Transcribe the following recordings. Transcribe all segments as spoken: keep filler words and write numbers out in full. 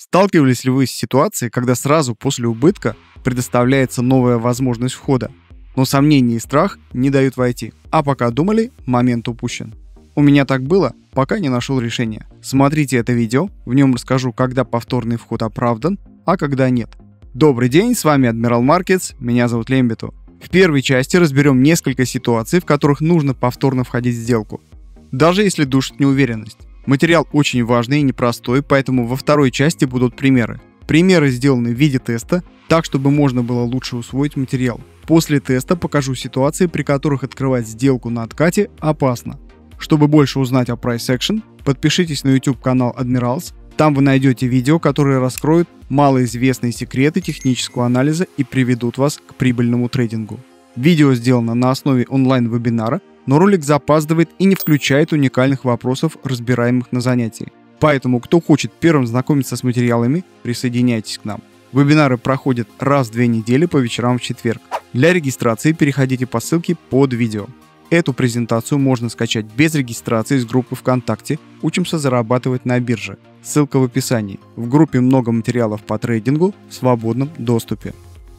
Сталкивались ли вы с ситуацией, когда сразу после убытка предоставляется новая возможность входа, но сомнения и страх не дают войти, а пока думали, момент упущен? У меня так было, пока не нашел решения. Смотрите это видео, в нем расскажу, когда повторный вход оправдан, а когда нет. Добрый день, с вами Admiral Markets, меня зовут Лембиту. В первой части разберем несколько ситуаций, в которых нужно повторно входить в сделку, даже если душит неуверенность. Материал очень важный и непростой, поэтому во второй части будут примеры. Примеры сделаны в виде теста, так чтобы можно было лучше усвоить материал. После теста покажу ситуации, при которых открывать сделку на откате опасно. Чтобы больше узнать о Price Action, подпишитесь на YouTube канал Admirals. Там вы найдете видео, которые раскроют малоизвестные секреты технического анализа и приведут вас к прибыльному трейдингу. Видео сделано на основе онлайн-вебинара, но ролик запаздывает и не включает уникальных вопросов, разбираемых на занятии. Поэтому, кто хочет первым знакомиться с материалами, присоединяйтесь к нам. Вебинары проходят раз в две недели по вечерам в четверг. Для регистрации переходите по ссылке под видео. Эту презентацию можно скачать без регистрации из группы ВКонтакте «Учимся зарабатывать на бирже». Ссылка в описании. В группе много материалов по трейдингу в свободном доступе.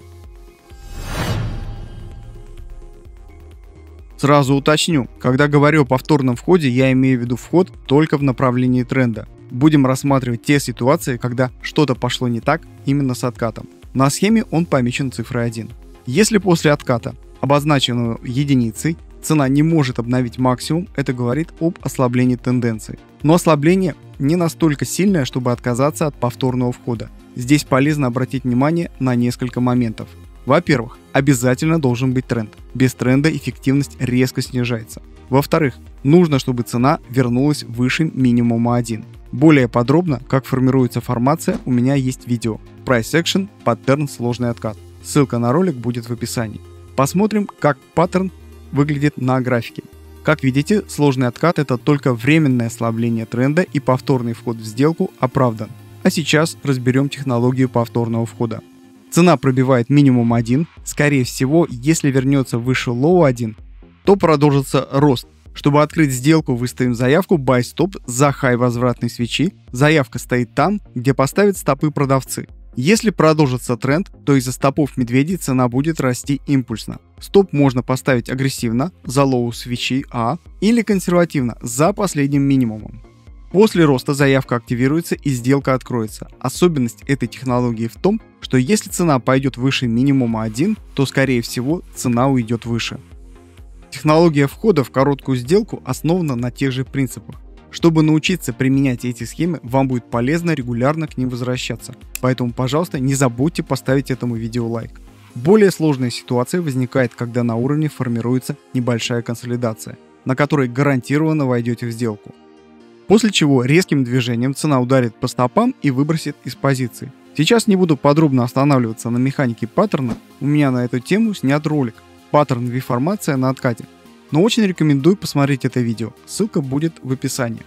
Сразу уточню, когда говорю о повторном входе, я имею в виду вход только в направлении тренда. Будем рассматривать те ситуации, когда что-то пошло не так именно с откатом. На схеме он помечен цифрой один. Если после отката, обозначенного единицей, цена не может обновить максимум, это говорит об ослаблении тенденции. Но ослабление не настолько сильное, чтобы отказаться от повторного входа. Здесь полезно обратить внимание на несколько моментов. Во-первых, обязательно должен быть тренд. Без тренда эффективность резко снижается. Во-вторых, нужно, чтобы цена вернулась выше минимума один. Более подробно, как формируется формация, у меня есть видео. Price Action, паттерн, сложный откат. Ссылка на ролик будет в описании. Посмотрим, как паттерн выглядит на графике. Как видите, сложный откат — это только временное ослабление тренда, и повторный вход в сделку оправдан. А сейчас разберем технологию повторного входа. Цена пробивает минимум один, скорее всего, если вернется выше лоу один, то продолжится рост. Чтобы открыть сделку, выставим заявку Buy Stop за хай возвратной свечи. Заявка стоит там, где поставят стопы продавцы. Если продолжится тренд, то из-за стопов медведей цена будет расти импульсно. Стоп можно поставить агрессивно за лоу свечи А или консервативно за последним минимумом. После роста заявка активируется и сделка откроется. Особенность этой технологии в том, что если цена пойдет выше минимума один, то скорее всего цена уйдет выше. Технология входа в короткую сделку основана на тех же принципах. Чтобы научиться применять эти схемы, вам будет полезно регулярно к ним возвращаться. Поэтому, пожалуйста, не забудьте поставить этому видео лайк. Более сложная ситуация возникает, когда на уровне формируется небольшая консолидация, на которой гарантированно войдете в сделку. После чего резким движением цена ударит по стопам и выбросит из позиции. Сейчас не буду подробно останавливаться на механике паттерна, у меня на эту тему снят ролик «Паттерн V-формация на откате». Но очень рекомендую посмотреть это видео, ссылка будет в описании.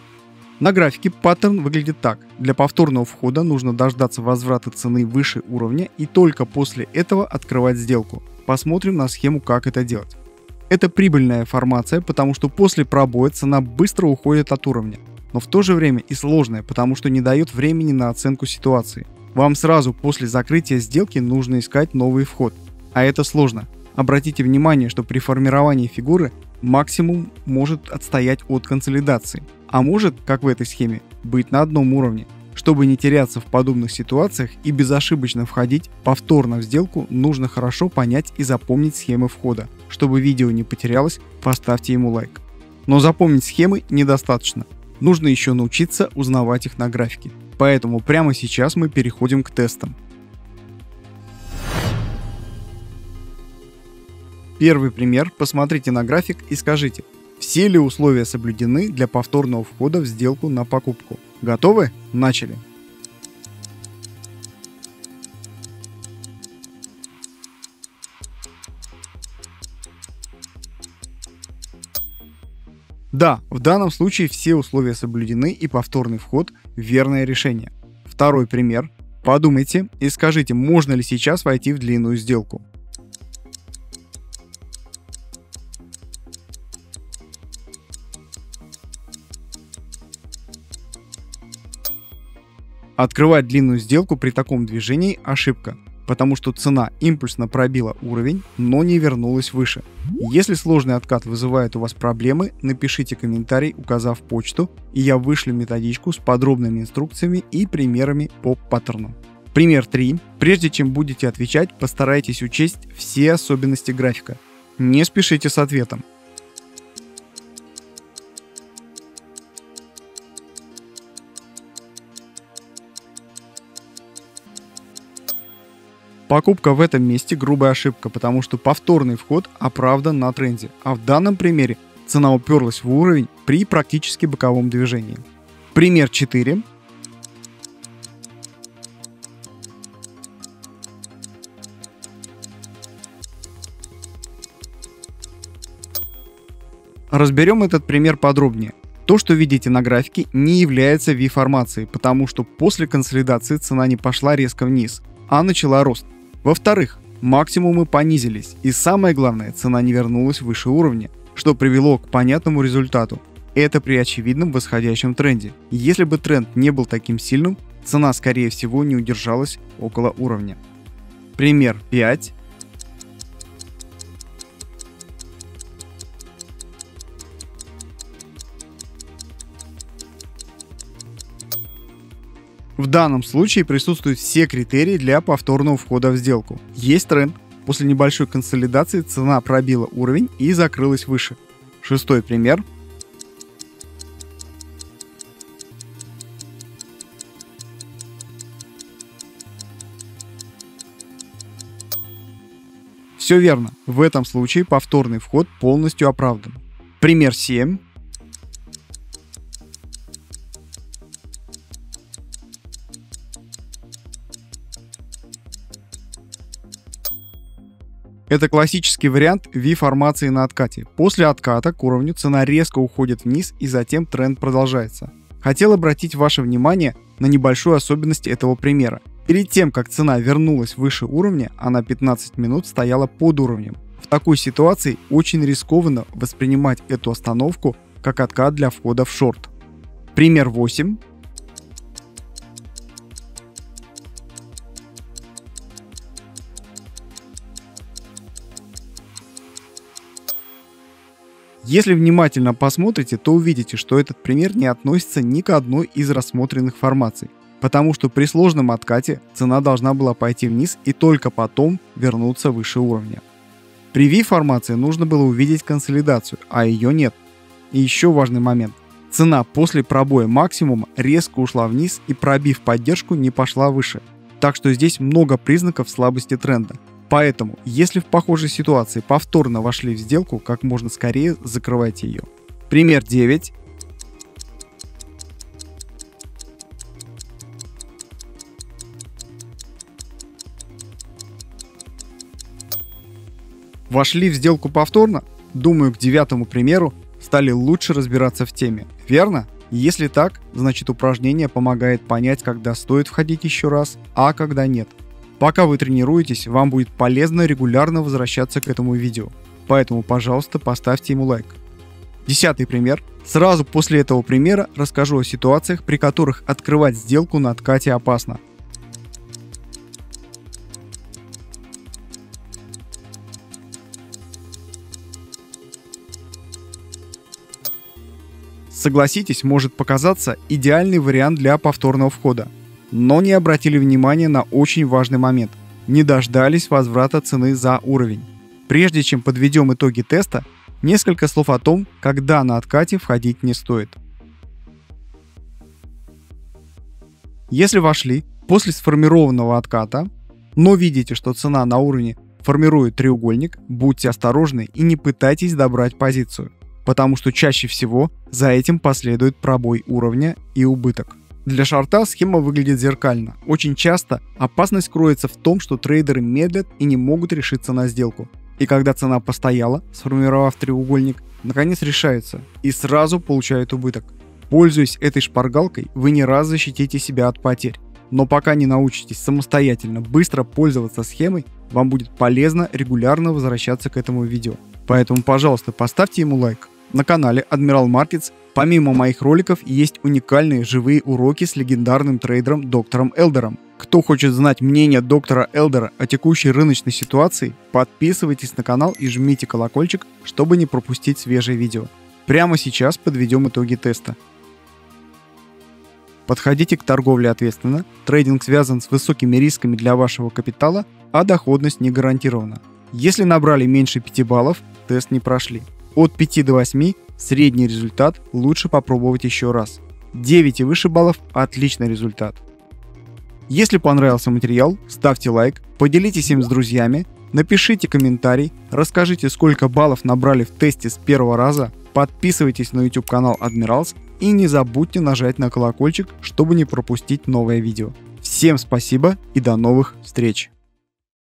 На графике паттерн выглядит так. Для повторного входа нужно дождаться возврата цены выше уровня и только после этого открывать сделку. Посмотрим на схему, как это делать. Это прибыльная формация, потому что после пробоя цена быстро уходит от уровня, но в то же время и сложная, потому что не дает времени на оценку ситуации. Вам сразу после закрытия сделки нужно искать новый вход, а это сложно. Обратите внимание, что при формировании фигуры максимум может отстоять от консолидации, а может, как в этой схеме, быть на одном уровне. Чтобы не теряться в подобных ситуациях и безошибочно входить повторно в сделку, нужно хорошо понять и запомнить схемы входа. Чтобы видео не потерялось, поставьте ему лайк. Но запомнить схемы недостаточно. Нужно еще научиться узнавать их на графике. Поэтому прямо сейчас мы переходим к тестам. Первый пример. Посмотрите на график и скажите, все ли условия соблюдены для повторного входа в сделку на покупку. Готовы? Начали. Да, в данном случае все условия соблюдены и повторный вход – верное решение. Второй пример. Подумайте и скажите, можно ли сейчас войти в длинную сделку. Открывать длинную сделку при таком движении – ошибка, потому что цена импульсно пробила уровень, но не вернулась выше. Если сложный откат вызывает у вас проблемы, напишите комментарий, указав почту, и я вышлю методичку с подробными инструкциями и примерами по паттерну. Пример три. Прежде чем будете отвечать, постарайтесь учесть все особенности графика. Не спешите с ответом. Покупка в этом месте грубая ошибка, потому что повторный вход оправдан на тренде, а в данном примере цена уперлась в уровень при практически боковом движении. Пример четыре. Разберем этот пример подробнее. То, что видите на графике, не является ви-формацией, потому что после консолидации цена не пошла резко вниз, а начала рост. Во-вторых, максимумы понизились, и самое главное, цена не вернулась выше уровня, что привело к понятному результату. Это при очевидном восходящем тренде. Если бы тренд не был таким сильным, цена скорее всего не удержалась около уровня. Пример пять. В данном случае присутствуют все критерии для повторного входа в сделку. Есть тренд. После небольшой консолидации цена пробила уровень и закрылась выше. Шестой пример. Все верно. В этом случае повторный вход полностью оправдан. Пример семь. Это классический вариант ви-формации на откате. После отката к уровню цена резко уходит вниз и затем тренд продолжается. Хотел обратить ваше внимание на небольшую особенность этого примера. Перед тем, как цена вернулась выше уровня, она пятнадцать минут стояла под уровнем. В такой ситуации очень рискованно воспринимать эту остановку как откат для входа в шорт. Пример восемь. Если внимательно посмотрите, то увидите, что этот пример не относится ни к одной из рассмотренных формаций, потому что при сложном откате цена должна была пойти вниз и только потом вернуться выше уровня. При ви-формации нужно было увидеть консолидацию, а ее нет. И еще важный момент. Цена после пробоя максимума резко ушла вниз и, пробив поддержку, не пошла выше. Так что здесь много признаков слабости тренда. Поэтому, если в похожей ситуации повторно вошли в сделку, как можно скорее закрывайте ее. Пример девять. Вошли в сделку повторно? Думаю, к девятому примеру стали лучше разбираться в теме, верно? Если так, значит упражнение помогает понять, когда стоит входить еще раз, а когда нет. Пока вы тренируетесь, вам будет полезно регулярно возвращаться к этому видео. Поэтому, пожалуйста, поставьте ему лайк. Десятый пример. Сразу после этого примера расскажу о ситуациях, при которых открывать сделку на откате опасно. Согласитесь, может показаться идеальный вариант для повторного входа. Но не обратили внимания на очень важный момент. Не дождались возврата цены за уровень. Прежде чем подведем итоги теста, несколько слов о том, когда на откате входить не стоит. Если вошли после сформированного отката, но видите, что цена на уровне формирует треугольник, будьте осторожны и не пытайтесь добрать позицию, потому что чаще всего за этим последует пробой уровня и убыток. Для шорта схема выглядит зеркально. Очень часто опасность кроется в том, что трейдеры медлят и не могут решиться на сделку. И когда цена постояла, сформировав треугольник, наконец решаются и сразу получают убыток. Пользуясь этой шпаргалкой, вы не раз защитите себя от потерь. Но пока не научитесь самостоятельно быстро пользоваться схемой, вам будет полезно регулярно возвращаться к этому видео. Поэтому, пожалуйста, поставьте ему лайк. На канале Admiral Markets помимо моих роликов есть уникальные живые уроки с легендарным трейдером доктором Элдером. Кто хочет знать мнение доктора Элдера о текущей рыночной ситуации, подписывайтесь на канал и жмите колокольчик, чтобы не пропустить свежие видео. Прямо сейчас подведем итоги теста. Подходите к торговле ответственно, трейдинг связан с высокими рисками для вашего капитала, а доходность не гарантирована. Если набрали меньше пяти баллов, тест не прошли. От пяти до восьми средний результат, лучше попробовать еще раз. девять и выше баллов – отличный результат. Если понравился материал, ставьте лайк, поделитесь им с друзьями, напишите комментарий, расскажите, сколько баллов набрали в тесте с первого раза, подписывайтесь на YouTube канал Admirals и не забудьте нажать на колокольчик, чтобы не пропустить новое видео. Всем спасибо и до новых встреч!